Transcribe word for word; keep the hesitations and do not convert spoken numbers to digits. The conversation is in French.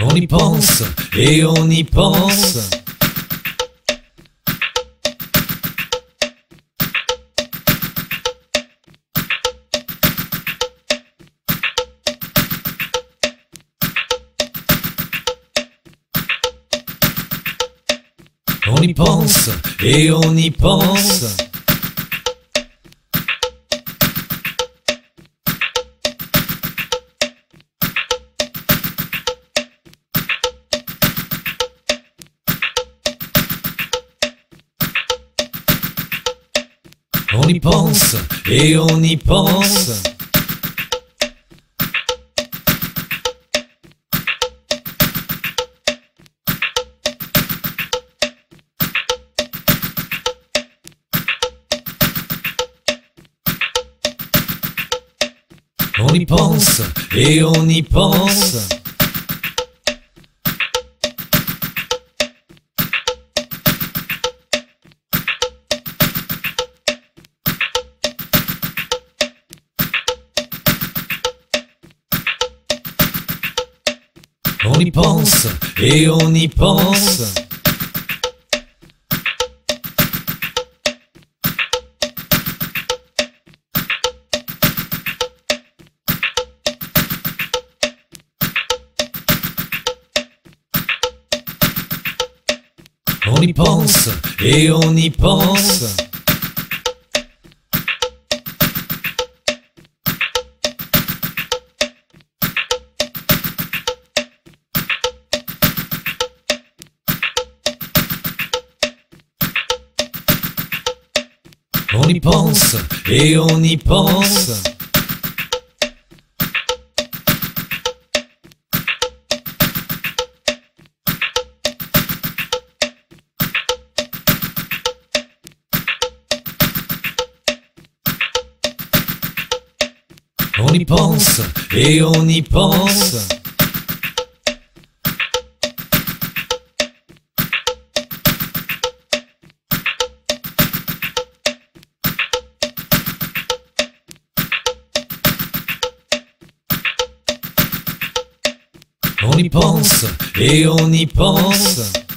On y pense et on y pense. On y pense et on y pense. On y pense et on y pense. On y pense et on y pense. On y pense et on y pense. On y pense et on y pense. On y pense et on y pense. On y pense et on y pense. On y pense et on y pense.